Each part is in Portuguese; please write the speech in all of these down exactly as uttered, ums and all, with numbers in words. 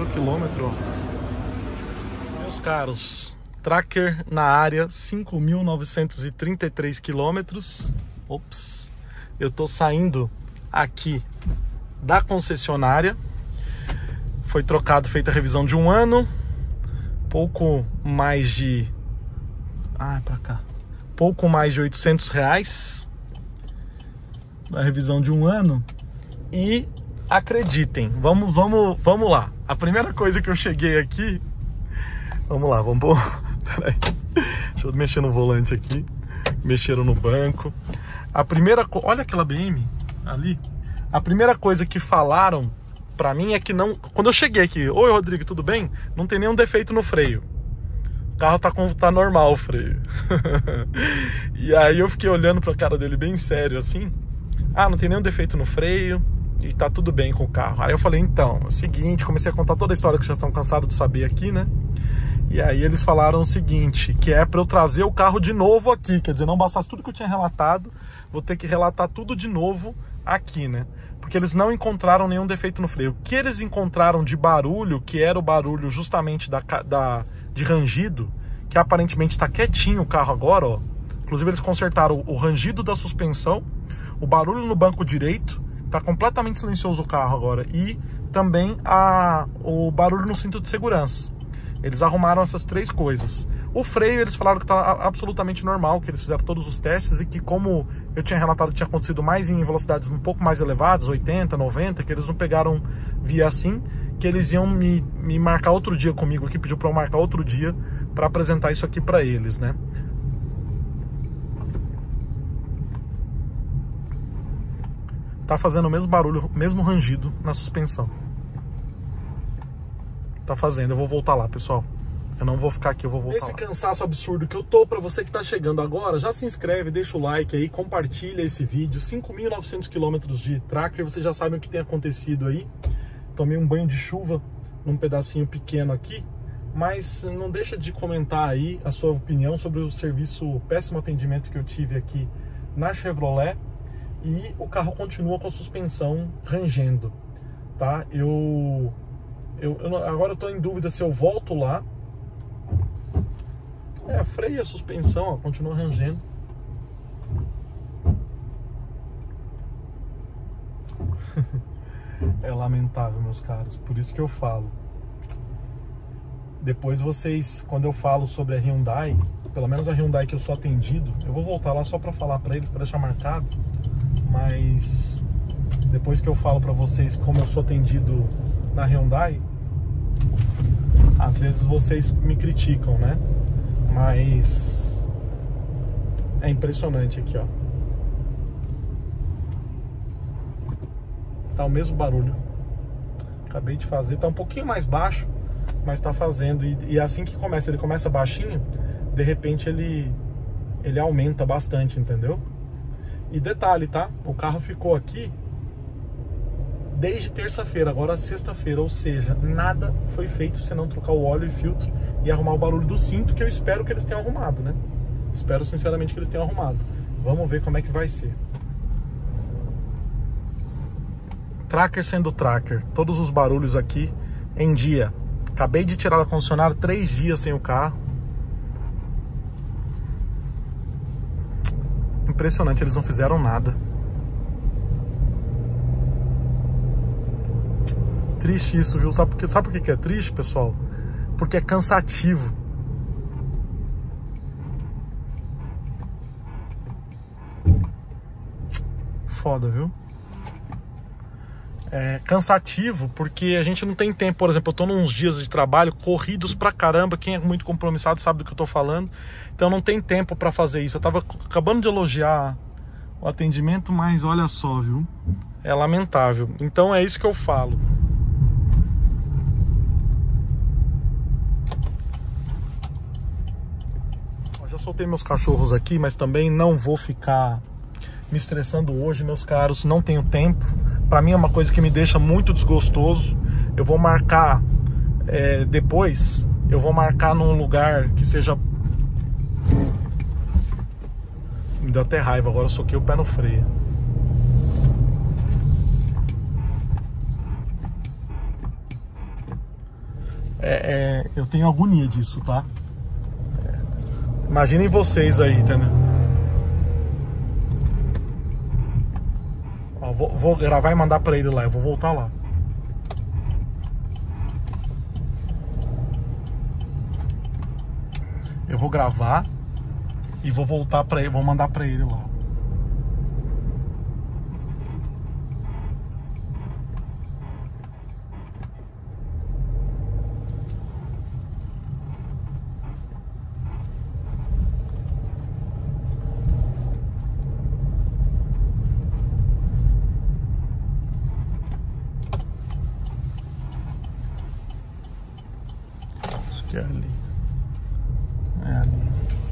quilômetro, ó. Meus caros, tracker na área, cinco mil novecentos e trinta e três quilômetros. Ops, eu tô saindo aqui da concessionária. Foi trocado, feita a revisão de um ano. Pouco mais de... Ah, é pra cá. Pouco mais de oitocentos reais. Na revisão de um ano. E acreditem, vamos, vamos, vamos lá. A primeira coisa que eu cheguei aqui... Vamos lá, vamos... Peraí. Deixa eu mexer no volante aqui. Mexeram no banco. A primeira... Co... Olha aquela B M ali. A primeira coisa que falaram pra mim é que não... Quando eu cheguei aqui, oi Rodrigo, tudo bem? Não tem nenhum defeito no freio. O carro tá, com... tá normal o freio. E aí eu fiquei olhando pra cara dele bem sério assim. Ah, não tem nenhum defeito no freio e tá tudo bem com o carro. Aí eu falei, então, é o seguinte, comecei a contar toda a história que vocês já estão cansados de saber aqui, né? E aí eles falaram o seguinte, que é pra eu trazer o carro de novo aqui. Quer dizer, não bastasse tudo que eu tinha relatado, vou ter que relatar tudo de novo aqui, né? Porque eles não encontraram nenhum defeito no freio. O que eles encontraram de barulho, que era o barulho justamente da, da, de rangido, que aparentemente está quietinho o carro agora, ó. Inclusive eles consertaram o rangido da suspensão, o barulho no banco direito, está completamente silencioso o carro agora, e também a, o barulho no cinto de segurança. Eles arrumaram essas três coisas. O freio, eles falaram que está absolutamente normal, que eles fizeram todos os testes e que, como eu tinha relatado, tinha acontecido mais em velocidades um pouco mais elevadas, oitenta, noventa, que eles não pegaram via assim, que eles iam me, me marcar outro dia comigo aqui, pediu para eu marcar outro dia para apresentar isso aqui para eles, né? Tá fazendo o mesmo barulho, mesmo rangido na suspensão. Tá fazendo, eu vou voltar lá, pessoal. Eu não vou ficar aqui, eu vou voltar Esse lá. cansaço absurdo que eu tô, pra você que tá chegando agora, já se inscreve, deixa o like aí, compartilha esse vídeo. cinco mil e novecentos quilômetros de tracker, vocês já sabem o que tem acontecido aí. Tomei um banho de chuva num pedacinho pequeno aqui, mas não deixa de comentar aí a sua opinião sobre o serviço, o péssimo atendimento que eu tive aqui na Chevrolet. E o carro continua com a suspensão rangendo, tá? Eu... Eu, eu, agora eu tô em dúvida se eu volto lá. É, freio e a suspensão, ó, continua rangendo. É lamentável, meus caros. Por isso que eu falo. Depois vocês, quando eu falo sobre a Hyundai, pelo menos a Hyundai que eu sou atendido, eu vou voltar lá só pra falar pra eles, pra deixar marcado. Mas depois que eu falo pra vocês como eu sou atendido na Hyundai, às vezes vocês me criticam, né? Mas é impressionante aqui, ó. Tá o mesmo barulho. Acabei de fazer, tá um pouquinho mais baixo, mas tá fazendo. E, e assim que começa, ele começa baixinho, de repente ele, ele aumenta bastante, entendeu? E detalhe, tá? O carro ficou aqui desde terça-feira, agora sexta-feira, ou seja, nada foi feito senão trocar o óleo e filtro e arrumar o barulho do cinto, que eu espero que eles tenham arrumado, né? Espero sinceramente que eles tenham arrumado. Vamos ver como é que vai ser. Tracker sendo tracker, todos os barulhos aqui em dia. Acabei de tirar da concessionária, três dias sem o carro. Impressionante, eles não fizeram nada. Triste isso, viu? Sabe por quê? Sabe por que é triste, pessoal? Porque é cansativo. Foda, viu? É cansativo porque a gente não tem tempo. Por exemplo, eu tô nos dias de trabalho corridos pra caramba. Quem é muito compromissado sabe do que eu tô falando. Então não tem tempo pra fazer isso. Eu tava acabando de elogiar o atendimento, mas olha só, viu? É lamentável. Então é isso que eu falo. Já soltei meus cachorros aqui, mas também não vou ficar me estressando hoje, meus caros. Não tenho tempo. Pra mim é uma coisa que me deixa muito desgostoso. Eu vou marcar é, depois, eu vou marcar num lugar que seja... Me deu até raiva, agora eu soquei o pé no freio. É, é, eu tenho agonia disso, tá? É, imaginem vocês aí, entendeu? Ó, vou, vou gravar e mandar pra ele lá. Eu vou voltar lá. Eu vou gravar e vou voltar para ele, vou mandar para ele lá. Acho que é ali. É ali.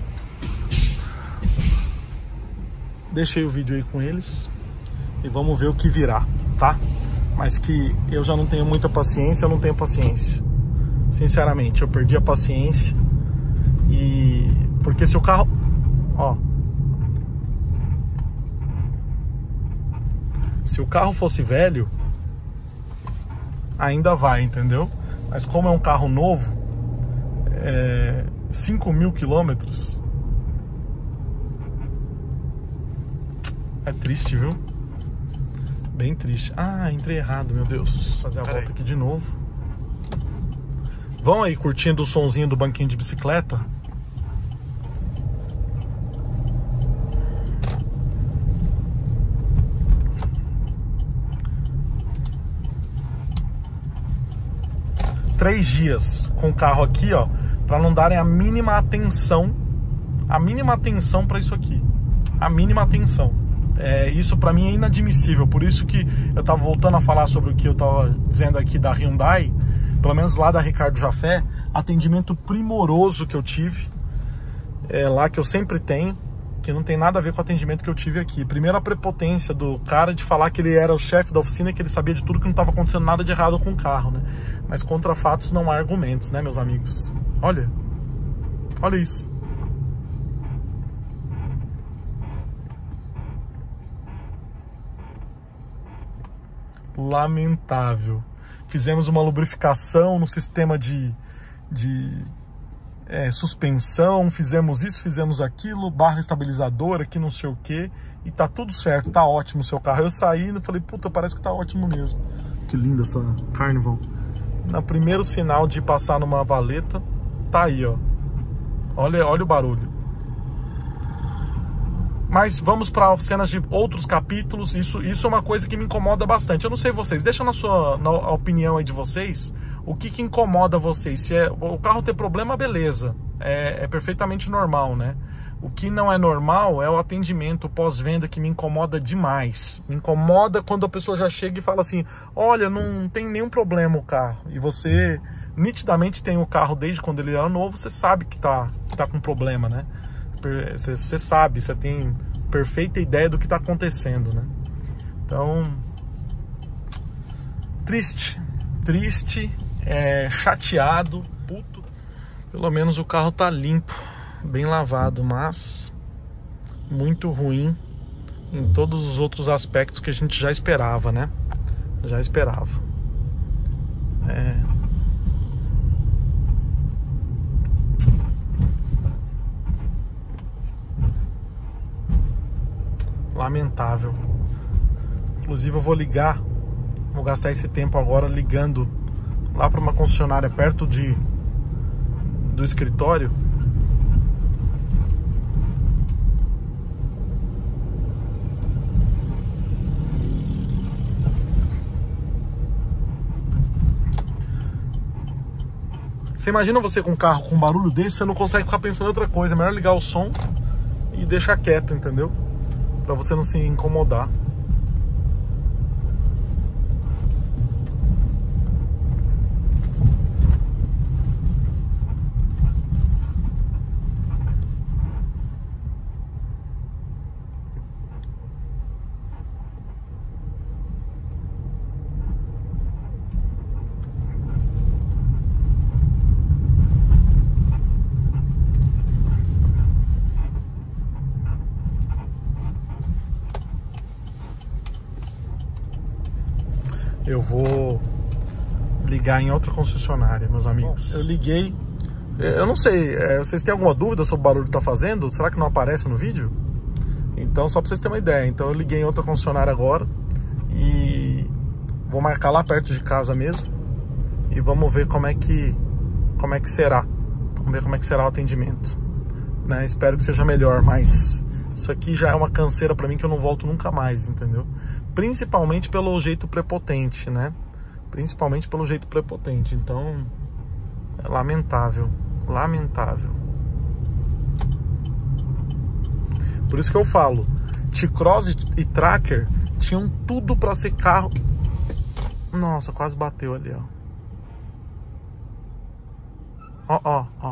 Deixei o vídeo aí com eles e vamos ver o que virá, tá? Mas que eu já não tenho muita paciência, eu não tenho paciência. Sinceramente, eu perdi a paciência. E porque se o carro, ó, se o carro fosse velho, ainda vai, entendeu? Mas como é um carro novo, é cinco mil quilômetros, é triste, viu? Bem triste. Ah, entrei errado, meu Deus. Vou fazer a volta aqui de novo. Vão aí curtindo o sonzinho do banquinho de bicicleta. Três dias com o carro aqui, ó, para não darem a mínima atenção, a mínima atenção para isso aqui, a mínima atenção. É, isso para mim é inadmissível. Por isso que eu tava voltando a falar sobre o que eu tava dizendo aqui da Hyundai, pelo menos lá da Ricardo Jafé, atendimento primoroso que eu tive, é, lá que eu sempre tenho, que não tem nada a ver com o atendimento que eu tive aqui. Primeiro, a prepotência do cara de falar que ele era o chefe da oficina, que ele sabia de tudo, que não estava acontecendo nada de errado com o carro, né? Mas contra fatos não há argumentos, né, meus amigos? Olha, olha isso. Lamentável. Fizemos uma lubrificação no sistema de, de é, suspensão, fizemos isso, fizemos aquilo, barra estabilizadora, aqui não sei o que, e tá tudo certo, tá ótimo o seu carro. Eu saí e falei, puta, parece que tá ótimo mesmo. Que linda essa Carnival. No primeiro sinal de passar numa valeta, tá aí, ó. Olha, olha o barulho. Mas vamos para cenas de outros capítulos. Isso, isso é uma coisa que me incomoda bastante. Eu não sei vocês, deixa na sua na opinião aí de vocês, o que, que incomoda vocês. Se é o carro ter problema, beleza, é, é perfeitamente normal, né? O que não é normal é o atendimento pós-venda, que me incomoda demais. Me incomoda quando a pessoa já chega e fala assim, olha, não tem nenhum problema o carro. E você nitidamente tem o carro desde quando ele era novo, você sabe que tá, que tá com problema, né? Você, você sabe, você tem perfeita ideia do que está acontecendo, né? Então, triste, triste, é, chateado, puto. Pelo menos o carro tá limpo, bem lavado, mas muito ruim em todos os outros aspectos que a gente já esperava, né? Já esperava. É... Lamentável. Inclusive eu vou ligar, vou gastar esse tempo agora ligando lá para uma concessionária perto de do escritório. Você imagina você com um carro com um barulho desse, você não consegue ficar pensando em outra coisa. É melhor ligar o som e deixar quieto, entendeu? Pra você não se incomodar. Eu vou ligar em outra concessionária, meus amigos. Eu liguei. Eu não sei, é, vocês têm alguma dúvida sobre o barulho que tá fazendo? Será que não aparece no vídeo? Então, só pra vocês terem uma ideia. Então eu liguei em outra concessionária agora e vou marcar lá perto de casa mesmo e vamos ver como é que como é que será. Vamos ver como é que será o atendimento, né? Espero que seja melhor, mas isso aqui já é uma canseira pra mim que eu não volto nunca mais, entendeu? Principalmente pelo jeito prepotente, né? Principalmente pelo jeito prepotente. Então, é lamentável, lamentável. Por isso que eu falo, T-Cross e Tracker tinham tudo pra ser carro. Nossa, quase bateu ali, ó. Ó, ó, ó.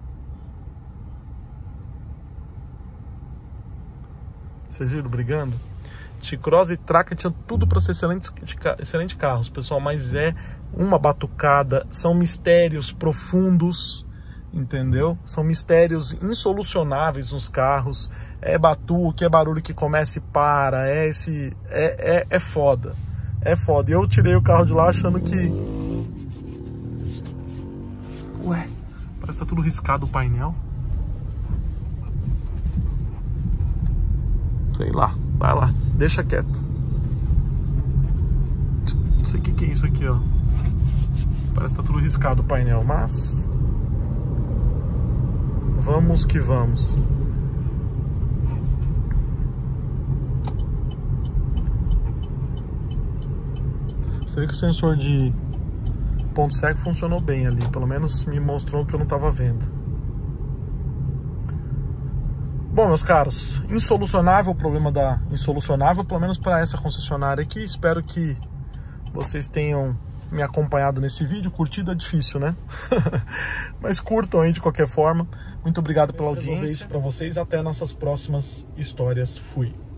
Vocês viram brigando? T-Cross e Tracker tinham tudo para ser excelentes, excelentes carros, pessoal, mas é uma batucada, são mistérios profundos, entendeu? São mistérios insolucionáveis nos carros, é batuque, é barulho que começa e para, é esse, é, é, é foda, é foda. E eu tirei o carro de lá achando que... Ué, parece que tá tudo riscado o painel. Sei lá, vai lá, deixa quieto. Não sei o que, que é isso aqui, ó. Parece que tá tudo riscado o painel, mas... Vamos que vamos. Você vê que o sensor de ponto cego funcionou bem ali. Pelo menos me mostrou o que eu não estava vendo. Bom, meus caros, insolucionável o problema da... Insolucionável, pelo menos para essa concessionária aqui. Espero que vocês tenham me acompanhado nesse vídeo. Curtido é difícil, né? Mas curtam aí de qualquer forma. Muito obrigado pela audiência. Eu vou ver isso para vocês. Até nossas próximas histórias. Fui.